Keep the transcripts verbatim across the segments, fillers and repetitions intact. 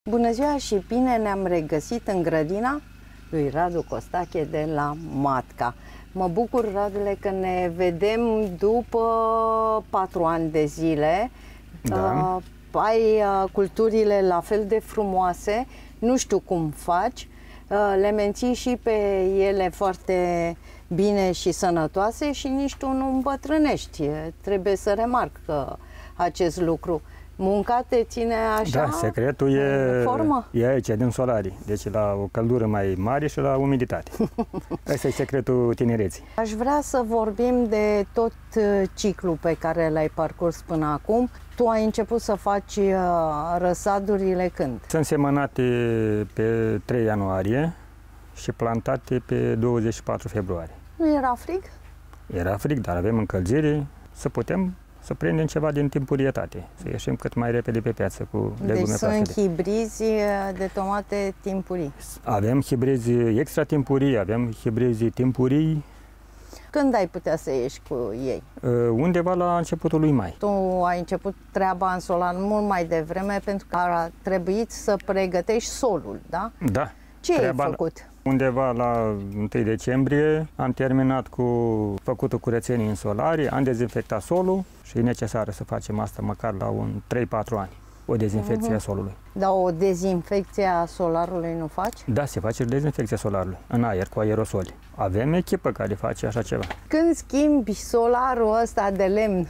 Bună ziua și bine ne-am regăsit în grădina lui Radu Costache de la Matca. Mă bucur, Radule, că ne vedem după patru ani de zile. Da. Uh, ai uh, culturile la fel de frumoase, nu știu cum faci, uh, le menții și pe ele foarte bine și sănătoase și nici tu nu îmbătrânești. Trebuie să remarc că acest lucru. Munca te ține așa? Da, secretul e, formă? e aici, din solarii. Deci la o căldură mai mare și la umiditate. Ăsta e secretul tinereții. Aș vrea să vorbim de tot ciclul pe care l-ai parcurs până acum. Tu ai început să faci răsadurile când? Sunt semănate pe trei ianuarie și plantate pe douăzeci și patru februarie. Nu era frig? Era frig, dar avem încălzire să putem să prindem ceva din timpurietate, să ieșim cât mai repede pe piață cu legume Deci sunt proaspete. hibrizi de tomate timpurii. Avem hibrizi extra timpurii, avem hibrizi timpurii. Când ai putea să ieși cu ei? Undeva la începutul lui mai. Tu ai început treaba în solar mult mai devreme pentru că a trebuit să pregătești solul, da? Da. Ce ai făcut? Undeva la întâi decembrie am terminat cu făcutul curățenii în solarii, am dezinfectat solul și e necesar să facem asta măcar la un trei patru ani, o dezinfecție uh-huh. a solului. Dar o dezinfecție a solarului nu faci? Da, se face dezinfecția solarului, în aer, cu aerosoli. Avem echipă care face așa ceva. Când schimbi solarul ăsta de lemn?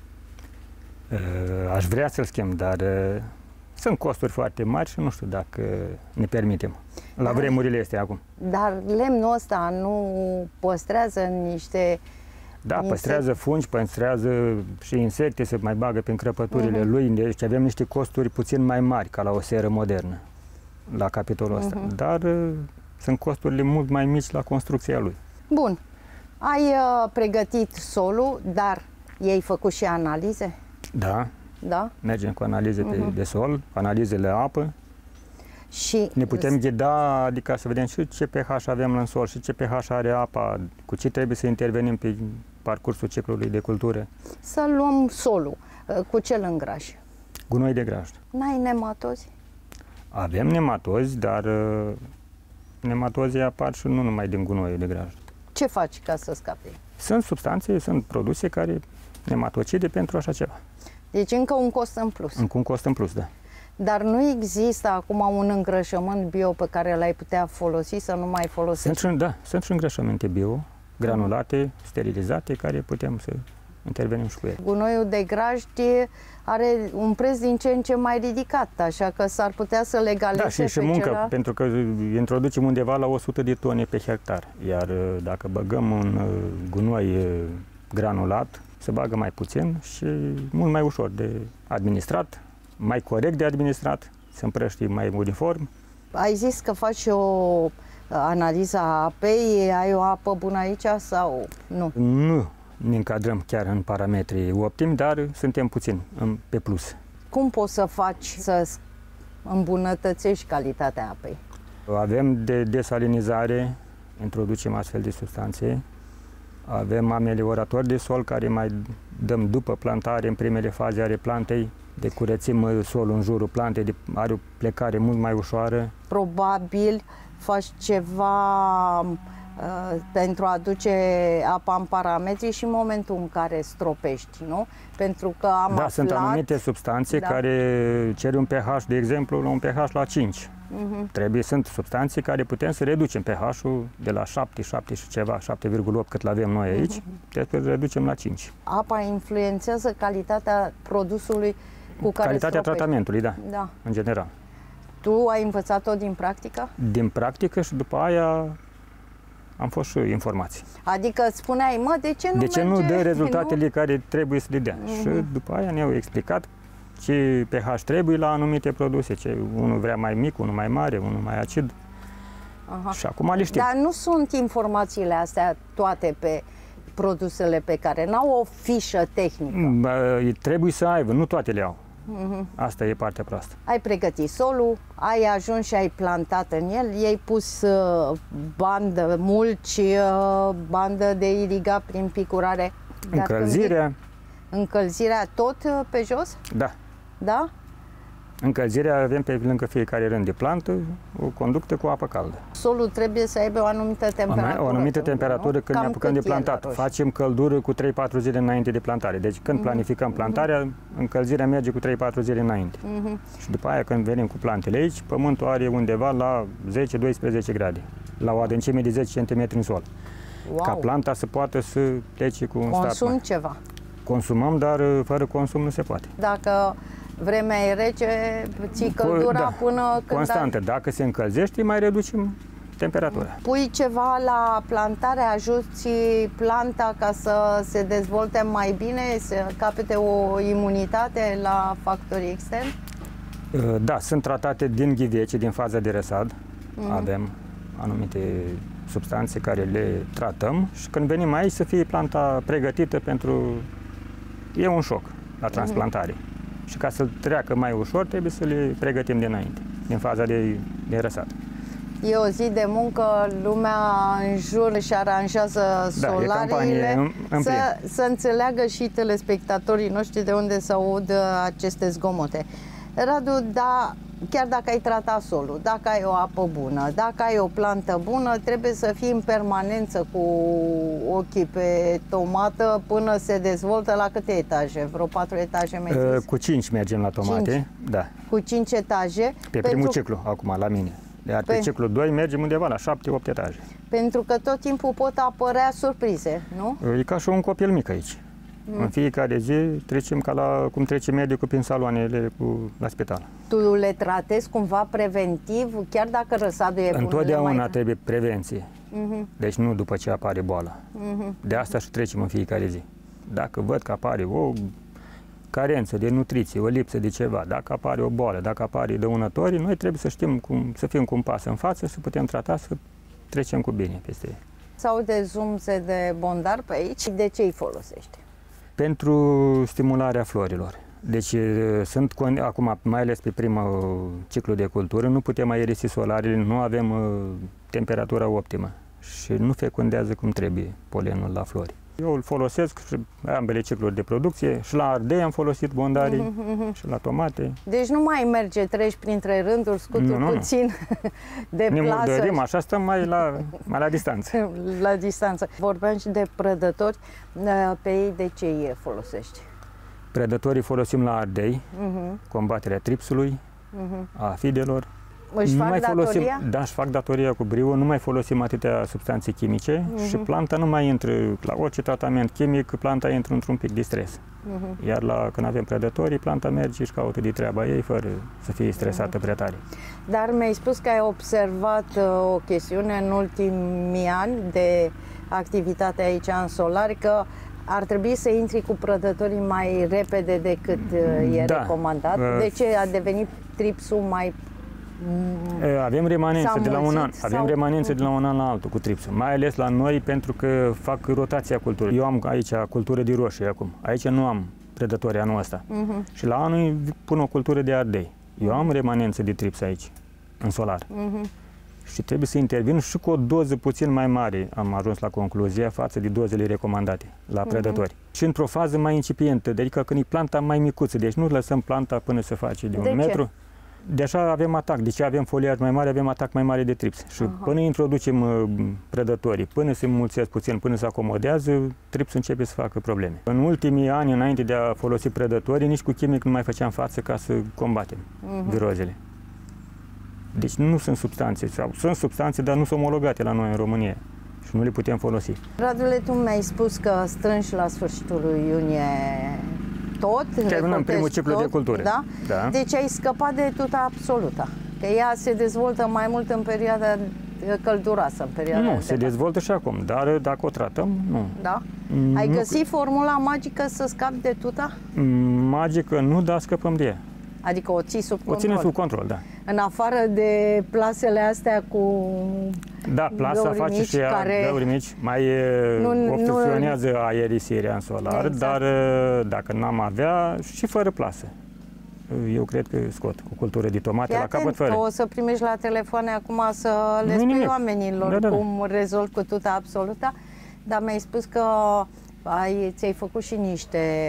Aș vrea să-l schimb, dar sunt costuri foarte mari și nu știu dacă ne permitem. La dar, vremurile astea acum. Dar lemnul ăsta nu păstrează niște Da, insecte? Păstrează fungi, păstrează și insecte, se mai bagă prin crăpăturile uh-huh. lui. Deci avem niște costuri puțin mai mari ca la o seră modernă, la capitolul ăsta. Uh-huh. Dar uh, sunt costurile mult mai mici la construcția lui. Bun. Ai uh, pregătit solul, dar ei făcut și analize? Da. Da? Mergem cu analize uh-huh. pe, de sol, analizele apă. Și ne putem ghida, adică să vedem și ce pH avem în sol și ce pH are apa, cu ce trebuie să intervenim pe parcursul ciclului de cultură. Să luăm solul. Cu ce îl îngrași? Gunoi de grajd. N-ai nematozi? Avem nematozi, dar nematozii apar și nu numai din gunoiul de grajd. Ce faci ca să scapi? Sunt substanțe, sunt produse care nematocide pentru așa ceva. Deci încă un cost în plus. Încă un cost în plus, da. Dar nu există acum un îngrășământ bio pe care l-ai putea folosi să nu mai folosești? Sunt și, da, sunt și îngrășăminte bio, granulate, sterilizate, care putem să intervenim și cu ele. Gunoiul de grajd are un preț din ce în ce mai ridicat, așa că s-ar putea să legalizeze. Da, și, și pe muncă, cela... pentru că introducem undeva la o sută de tone pe hectar, iar dacă băgăm un gunoi granulat, se bagă mai puțin și mult mai ușor de administrat, mai corect de administrat, se împrăștie mai uniform. Ai zis că faci o analiză a apei, ai o apă bună aici sau nu? Nu ne încadrăm chiar în parametrii optimi, dar suntem puțin pe plus. Cum poți să faci să îmbunătățești calitatea apei? Avem de desalinizare, introducem astfel de substanțe. Avem amelioratori de sol care mai dăm după plantare, în primele faze ale plantei, de curățim solul în jurul plantei, de, are o plecare mult mai ușoară. Probabil faci ceva uh, pentru a aduce apa în parametri și în momentul în care stropești, nu? Pentru că am Da, aflat... sunt anumite substanțe da. care cer un pH, de exemplu, la un pH la cinci. Uh-huh. Trebuie, sunt substanțe care putem să reducem pH-ul de la șapte, șapte și ceva, șapte virgulă opt cât l-avem noi aici, uh-huh. trebuie să reducem la cinci. Apa influențează calitatea produsului cu care Calitatea stropești. tratamentului, da, da, în general. Tu ai învățat-o din practică? Din practică și după aia am fost și informații. Adică spuneai, mă, de ce nu De ce merge? nu dă rezultatele nu? care trebuie să le dea? Uh-huh. Și după aia ne-au explicat ce pH trebuie la anumite produse, ce unul vrea mai mic, unul mai mare, unul mai acid. Uh-huh. Și acum le știm. Dar nu sunt informațiile astea toate pe produsele pe care n-au o fișă tehnică. Bă, trebuie să aibă, nu toate le au. Uh-huh. Asta e partea proastă. Ai pregătit solul, ai ajuns și ai plantat în el, i-ai pus uh, bandă, mulci, uh, bandă de irigat prin picurare. Încălzirea. Încălzirea tot uh, pe jos? Da. Da? Încălzirea avem pe lângă fiecare rând de plantă o conductă cu apă caldă. Solul trebuie să aibă o anumită temperatură. O anumită temperatură când ne apucăm de plantat. Facem căldură cu trei patru zile înainte de plantare. Deci când mm-hmm. planificăm plantarea, încălzirea merge cu trei patru zile înainte. Mm-hmm. Și după aia când venim cu plantele aici, pământul are undeva la zece doisprezece grade, la o adâncime de zece centimetri în sol. Wow. Ca planta să poată să plece cu un Consum start. ceva. Consumăm, dar fără consum nu se poate. Dacă vremea e rece, ții căldura da, până când... Constantă. Ai... Dacă se încălzește, mai reducem temperatura. Pui ceva la plantare, ajuți planta ca să se dezvolte mai bine, să capete o imunitate la factorii externi? Da, sunt tratate din ghivece, din faza de răsad. Mm-hmm. Avem anumite substanțe care le tratăm și când venim aici să fie planta pregătită pentru... E un șoc la transplantare. Mm-hmm. Și ca să treacă mai ușor, trebuie să le pregătim dinainte, din faza de, de răsad. E o zi de muncă, lumea în jur își aranjează solariile, da, în, în să, să înțeleagă și telespectatorii noștri de unde să aud aceste zgomote. Radu, da, chiar dacă ai tratat solul, dacă ai o apă bună, dacă ai o plantă bună, trebuie să fii în permanență cu ochii pe tomată până se dezvoltă la câte etaje? Vreo patru etaje, mai zis? Cu cinci mergem la tomate, cinci. Da. Cu cinci etaje. Pe primul pentru... ciclu, acum, la mine. Iar pe, pe ciclul doi mergem undeva la șapte opt etaje. Pentru că tot timpul pot apărea surprize, nu? E ca și un copil mic aici. Mm. În fiecare zi trecem ca la cum trece medicul prin saloanele cu, la spital. Tu le tratezi cumva preventiv, chiar dacă răsadul e bun? Întotdeauna mai... trebuie prevenție. Mm-hmm. Deci nu după ce apare boala. Mm-hmm. De asta și trecem în fiecare zi. Dacă văd că apare o carență de nutriție, o lipsă de ceva, dacă apare o boală, dacă apare dăunătorii, noi trebuie să știm cum, să fim cu un pas în față, să putem trata, să trecem cu bine peste ei. Sau de zumze de bondar pe aici, de ce îi folosești? Pentru stimularea florilor. Deci sunt, acum, mai ales pe primul ciclu de cultură, nu putem aerisi solarele, nu avem uh, temperatura optimă și nu fecundează cum trebuie polenul la flori. Eu îl folosesc și ambele cicluri de producție, și la ardei am folosit bondarii, mm-hmm. și la tomate. Deci nu mai merge, treci printre rânduri, scuturi nu, nu, puțin de ne plasă. Ne dorim, așa stăm mai la, mai la distanță. La distanță. Vorbeam și de prădători, pe ei de ce îi folosești? Prădătorii folosim la ardei, mm-hmm. combaterea tripsului, mm-hmm. a fidelor. Își fac mai folosim, datoria? Da, își fac datoria cu brio, nu mai folosim atâtea substanțe chimice, uh-huh. și planta nu mai intră, la orice tratament chimic, planta intră într-un pic de stres. Uh-huh. Iar la, când avem prădătorii, planta merge și caută de treaba ei fără să fie stresată uh-huh. prea tare. Dar mi-ai spus că ai observat uh, o chestiune în ultimii ani de activitate aici în solari, că ar trebui să intri cu prădătorii mai repede decât uh, e da. recomandat. Uh, de ce a devenit tripsul mai... Avem remanențe de la un an, avem remanențe de la un an la altul cu tripsul, mai ales la noi pentru că fac rotația culturii. Eu am aici cultură de roșii acum, aici nu am prădători anul ăsta. Uh-huh. Și la anul pun o cultură de ardei. Eu am remanențe de trips aici, în solar. Uh-huh. Și trebuie să intervin și cu o doză puțin mai mare am ajuns la concluzia față de dozele recomandate la prădători. Uh-huh. Și într-o fază mai incipientă, adică când e planta mai micuță, deci nu lăsăm planta până se face de, de un metru. Ce? De așa avem atac, de ce avem foliaj mai mare, avem atac mai mare de trips. Și Aha. până introducem uh, prădătorii, până se înmulțesc puțin, până se acomodează, tripsul începe să facă probleme. În ultimii ani, înainte de a folosi prădătorii, nici cu chimic nu mai făceam față ca să combatem uh-huh. virozele. Deci nu sunt substanțe, sau sunt substanțe, dar nu sunt omologate la noi în România și nu le putem folosi. Radule, tu mi-ai spus că strângi la sfârșitul lui iunie tot, terminăm primul ciclu tot, de cultură. Da? Da. Deci ai scăpat de tuta absolută, că ea se dezvoltă mai mult în perioada călduroasă, în perioada Nu, de se dezvoltă și acum, dar dacă o tratăm, nu. Da? Mm, ai găsit nu... formula magică să scapi de tuta? Magică nu, dar scăpăm de ea. Adică o ții sub control? O ținem sub control, da. În afară de plasele astea cu Da, plasa face mici, și ea care... găuri mici, mai nu, obstrucționează nu... aerisirea în solar, exact. Dar dacă n-am avea, și fără plasă. Eu cred că scot o cultură de tomate la capăt fără. O să primești la telefoane acum să le spui nimic. oamenilor da, da. cum rezolvi cu tuta absolută, dar mi-ai spus că ai, ți-ai făcut și niște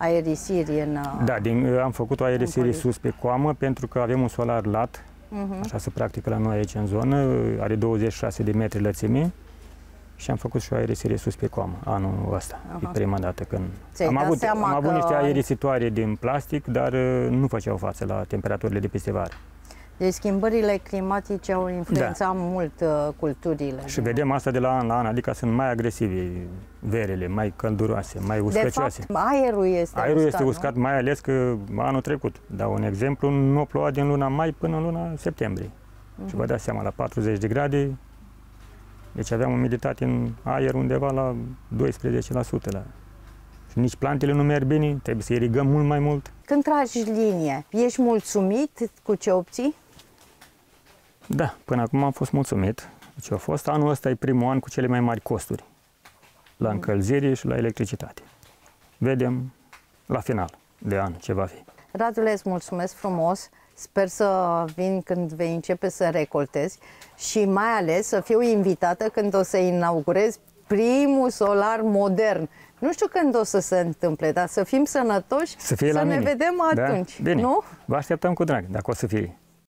aerisiri în... Da, din, am făcut o aerisire sus pe coamă pentru că avem un solar lat, uh-huh. așa se practică la noi aici în zonă, are douăzeci și șase de metri lățime și am făcut și o aerisire sus pe coamă anul ăsta. Uh-huh. E prima dată când... Am avut, am avut că... niște aerisitoare din plastic, dar nu făceau față la temperaturile de peste vară. Deci schimbările climatice au influențat da. mult uh, culturile. Și vedem asta de la an la an, adică sunt mai agresive verele, mai călduroase, mai uscăcioase. De fapt, aerul este Aerul uscat, este uscat, nu? Mai ales că anul trecut, dau un exemplu, nu a plouat din luna mai până în luna septembrie. Uh-huh. Și vă dați seama, la patruzeci de grade, deci aveam umiditate în aer undeva la doisprezece la sută. La... Și nici plantele nu merg bine, trebuie să irigăm mult mai mult. Când tragi linie, ești mulțumit cu ce obții? Da, până acum am fost mulțumit. Deci a fost anul ăsta e primul an cu cele mai mari costuri la încălzire și la electricitate. Vedem la final de an ce va fi. Radule, îți mulțumesc frumos. Sper să vin când vei începe să recoltezi și mai ales să fiu invitată când o să inaugurez primul solar modern. Nu știu când o să se întâmple, dar să fim sănătoși, să, fie să ne mine. vedem atunci. Da? Bine. Nu? Vă așteptăm cu drag, dacă o să fie.